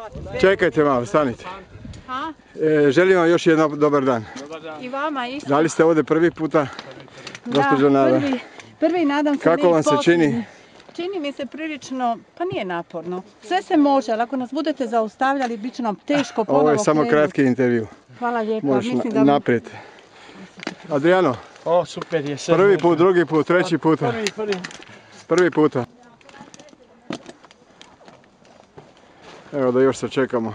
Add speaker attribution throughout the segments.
Speaker 1: Čekajte malo, stanite. Želim vam još jedan dobar dan.
Speaker 2: I vama isto.
Speaker 1: Da li ste ovdje prvi puta, gospođo Nada?
Speaker 2: Prvi, nadam se.
Speaker 1: Kako vam se čini?
Speaker 2: Čini mi se prilično, pa nije naporno. Sve se može, ali ako nas budete zaustavljali, bit će nam teško ponovo
Speaker 1: Ovo je samo
Speaker 2: krenuti.
Speaker 1: kratki intervju.
Speaker 2: Hvala lijepo.
Speaker 1: Možeš naprijed. Adriano,
Speaker 3: O, super je.
Speaker 1: prvi put, drugi put, treći puta. Prvi puta. Evo da još sačekamo.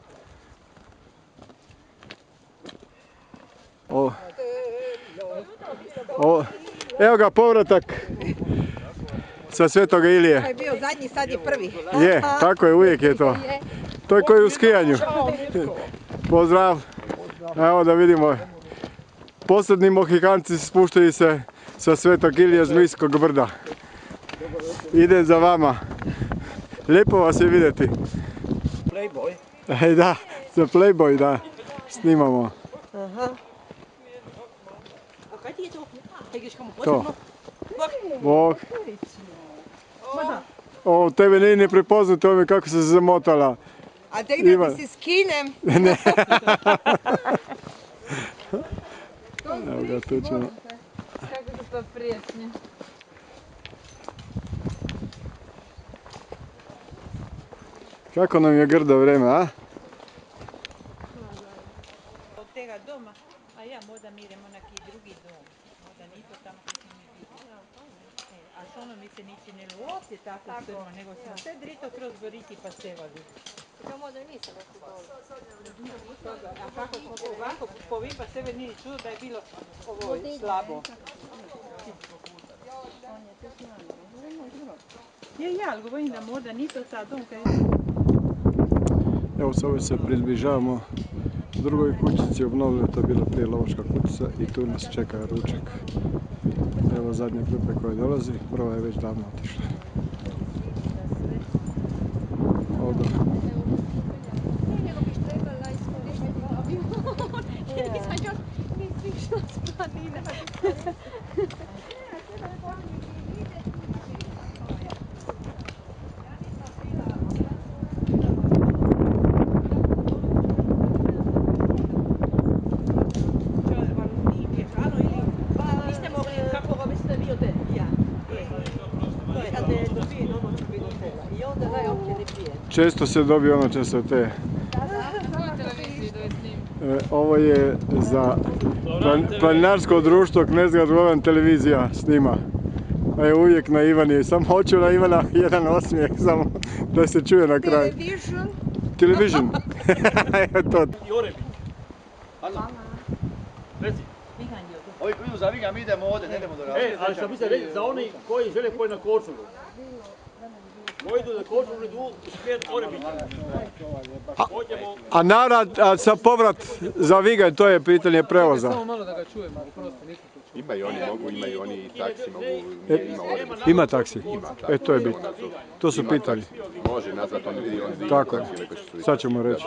Speaker 1: Evo ga povratak sa Svetoga Ilije.
Speaker 4: Ovo je bio zadnji, sad je prvi.
Speaker 1: Je, tako je, uvijek je to. To je koji u skijanju. Pozdrav. Evo da vidimo. Posljednji Mohikanci spuštaju se sa Svetog Ilije Zmijskog brda. Idem za vama. Lijepo vas je vidjeti. Playboy? Da, za Playboy, da. Snimamo. To. Bog. O, tebe nije ne prepoznat tome kako se zamotala.
Speaker 4: A tek da ti se skinem.
Speaker 1: Ne. Evo ga, tu ćemo.
Speaker 2: Kako su to prijetni.
Speaker 1: Kako nam je grdo vreme, a?
Speaker 2: Od tega doma, a ja možda mi idemo na neki drugi dom. Možda nisu tamo koji smo mi bili. A što ono mi se niči ne uopće tako strmo, nego smo sve drito kroz goriti pa sevali.
Speaker 4: To možda i nisam
Speaker 2: A kako smo ovako povim pa sebe nije čudo da je bilo ovo slabo. Je, ali govorim da možda ni to ta dom kaj...
Speaker 1: Evo s ove se približavamo drugoj kućici, obnovljena, to je bila prije lovačka kućica i tu nas čeka ručak. Evo zadnje grupe koje dolazi, prva je već davno otišla. Ovdje. Često se dobije ono često te. Ovo je za planinarsko društvo Knezgrad Goran televizija snima. A je uvijek na Ivani, samo hoću na Ivana jedan osmijeh, samo da se čuje na kraju. Television. Evo to.
Speaker 3: I Orebi. Hvala. Reci. Ovi koji idu za Viga, mi idemo ovdje, ne idemo do Ravne. Ali što mislim reći, za oni koji žele poći na Korčulu. Koji idu na Korčulu, idu u smjer Orebića.
Speaker 1: A narad sa povrat za Viganj, to je pitanje prevoza.
Speaker 5: Samo malo da ga čujem, ali prosto nisam to čuo.
Speaker 6: Ima i oni mogu, ima i oni taksi mogu, ima Orebić.
Speaker 1: Ima taksi? To je bitno. To su pitanje.
Speaker 6: Može nazvat, on vidi
Speaker 1: tako je. Sad ćemo reći.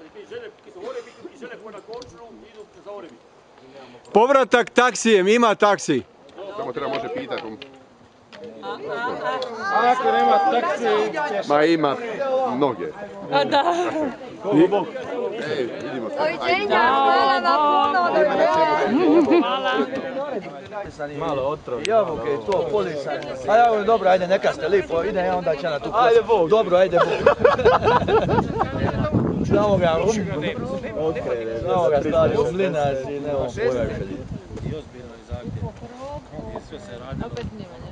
Speaker 1: Povratak taksijem, ima taksi.
Speaker 6: Samo treba može pitati.
Speaker 3: Ako nema taksi...
Speaker 6: Ma ima mnoge.
Speaker 2: A da.
Speaker 6: Vidimo se.
Speaker 4: Doviđenja, hvala vam puno.
Speaker 3: Malo otrov. Jabuke i to, polisa. A ja dobro, ajde, neka ste lipo, ide ja onda će na tu kosu. Ajde Bog. Dobro, ajde Bog. Znamo ga, znamo ga stvari, mlinas i nemamo pojma. I ozbiljno je zahtjev. I sve se radi. Opet snimanje.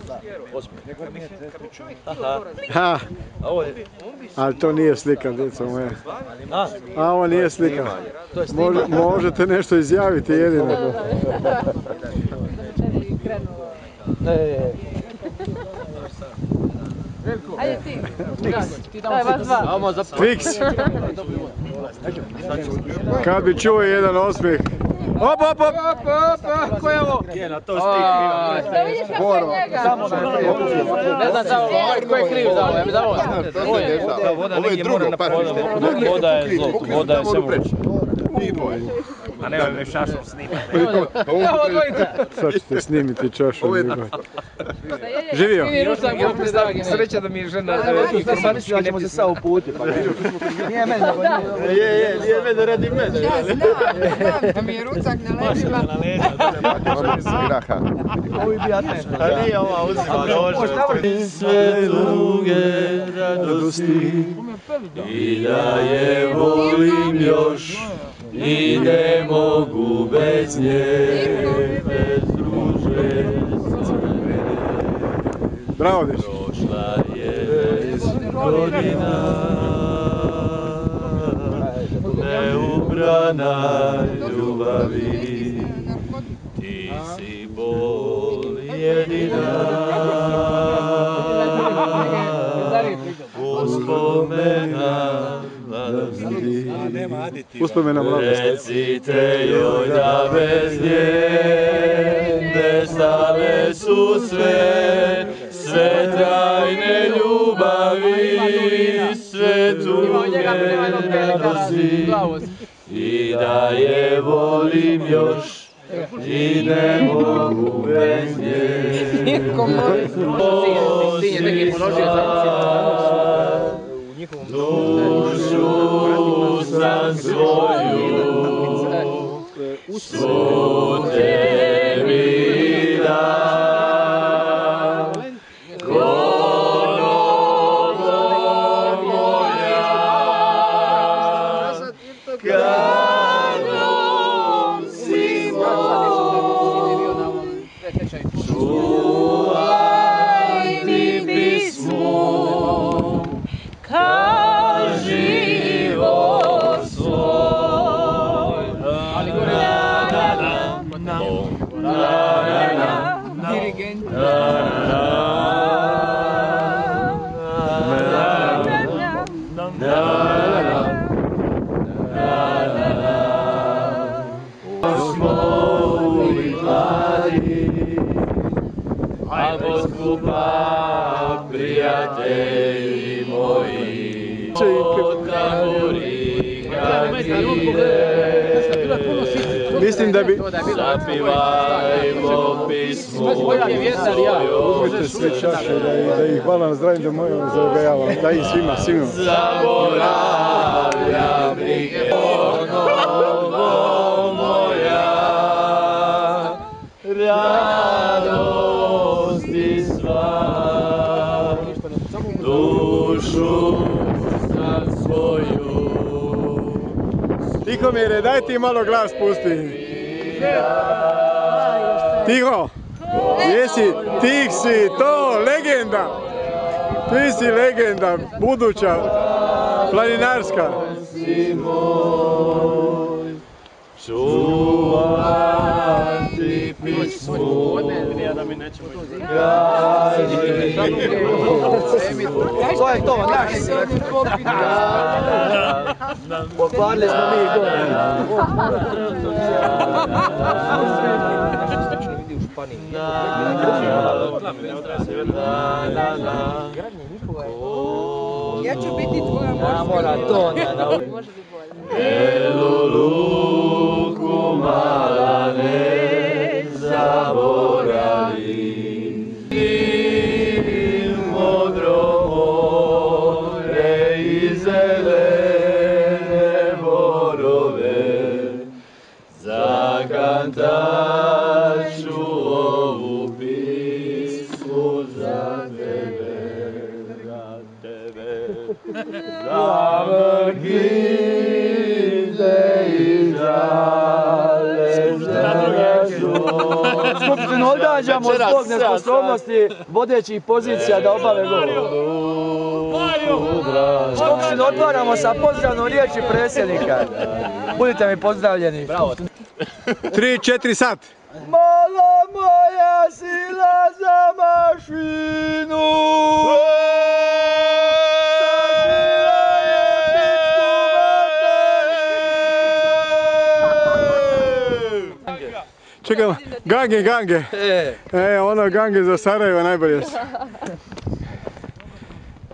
Speaker 1: Ha, ali to nije slika, djeco moje. A ovo nije slika. Možete nešto izjaviti jedino.
Speaker 2: Ajde ti. Daj vas dva.
Speaker 1: Fiks. Kad bi čuo jedan osmijeh. Op, op, op!
Speaker 3: Ko je ovo?
Speaker 5: Jena, to stik.
Speaker 2: Da vidiš kako je njega.
Speaker 5: Ne znam za ovo, ko je kriv za ovo, ja mi za ovo.
Speaker 6: Ovo je drugo,
Speaker 5: Voda je zlo, voda je samo...
Speaker 3: A ne, ne šašom snimati.
Speaker 1: Sad ćete snimiti čašu. Živio!
Speaker 5: Sreća da mi je žena informatički ne
Speaker 3: se sad uputiti. Nije mene, nego nije. Nije mene, radi mene.
Speaker 4: Ja znam da mi je rucak na leđima.
Speaker 3: Ovi bi atento. A nije ova uzima dođe. Sve druge radosti i da je volim još i ne mogu bez nje, bez druže
Speaker 1: Bravo, deš.
Speaker 3: prošla je 10 godina, neubrana ljubavi, ti si bol jedina, uspomena mladosti.
Speaker 1: Uspomena mladosti.
Speaker 3: Recite joj da bez nje nestale su sve trajne ljubavi, sve tuge radosti i da je volim još i ne mogu bez nje. Dušu sam svoju, svu tebi dam, konovo moja, kadom si moj, čuvaj mi pismo, život svoj. Dirigent. Albo skupa prijatelji moji, od Kamurika
Speaker 1: Mislim da bi...
Speaker 3: zapivajmo pismo
Speaker 1: Uzmite sve čaše da ih hvala na zdravim da mojom zagajavam. Da ih svima.
Speaker 3: zaboravljam brige, ponovo moja radosti sva, dušu sam svoju.
Speaker 1: Tihomire, daj ti malo glas pusti. Tiho! Ti si to legenda! Ti si legenda, buduća, planinarska.
Speaker 3: Čuvati pismo, to je to, naši si. Pokvarili smo mi gore.
Speaker 4: Ja ću biti tvoja morska. Može bi bolje.
Speaker 3: Belu luku mala ne zaboravi, i modro more i zelene borove, zakantaću ovu pismu za tebe, za mrgide i žale želeću. Skupštinu odgađamo zbog nesposobnosti vodećih pozicija da obave govor. Skupštinu otvaramo sa pozdravnom riječi predsjednika. Budite mi pozdravljeni.
Speaker 1: 3-4 sat.
Speaker 3: Mala moja sila za mašinu.
Speaker 1: Čekaj, gange. Ono gange za Sarajevo najbolje su.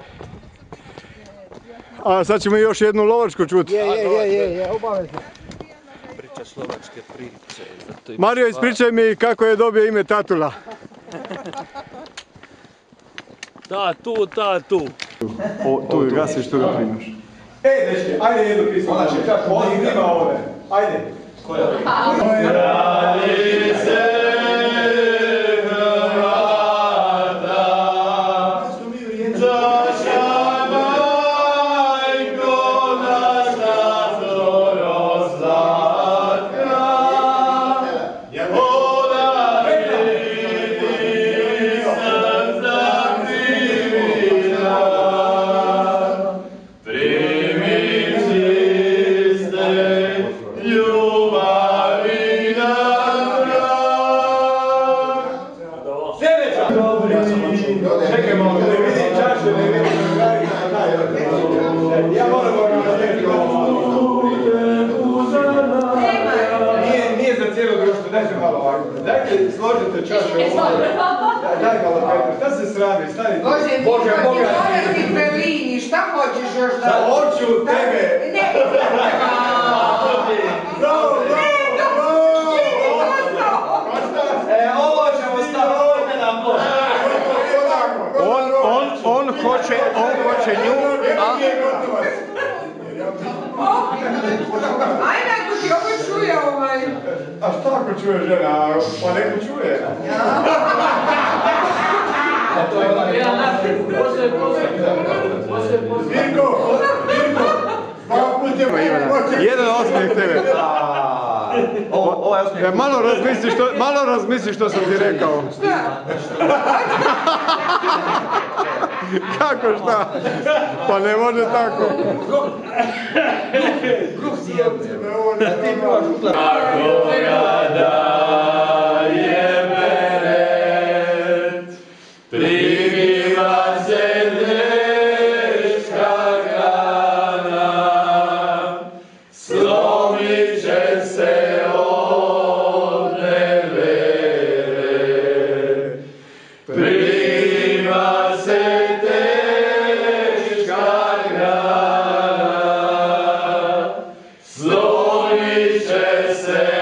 Speaker 1: A sad ćemo još jednu lovačku čuti.
Speaker 3: Je, obavezno.
Speaker 5: češlovačke priče.
Speaker 1: Mario, ispričaj mi kako je dobio ime Tatula.
Speaker 5: Tu.
Speaker 1: Tu je gasiš, tu ga primaš. Dečki, ajde jednu pismu. Ona će čašu, on ima ovdje. Ajde. Kraljice Hrvata, zaša majko naša zorozlatka, ona vidi srca privila, primim čiste ljubavi na brak. Sljedeća! Čekaj malo, da vidim čaše, da vidim ja moram nije za cijelo društvo, dajte malo ovako. Dajte, složite čaše ovdje. Daj malo Petar, šta se srami, stani tu.
Speaker 7: Bože, ti doleti Belini, šta hoćeš još da...
Speaker 1: Hoću tebe!
Speaker 7: Ne,
Speaker 3: Ovo ćemo staviti na blok.
Speaker 1: On hoće nju,
Speaker 7: ajde ako ti ovo čuje ovaj...
Speaker 1: a šta ako čuje žena, pa neko čuje. Virko, jedan osmijeh tebe. Malo razmisli što sam ti rekao. Kako šta? Pa ne može tako. Kako ga daje beret, primiva se teška grana, slomit će se od nevere. Primiva se teška grana, slomit će se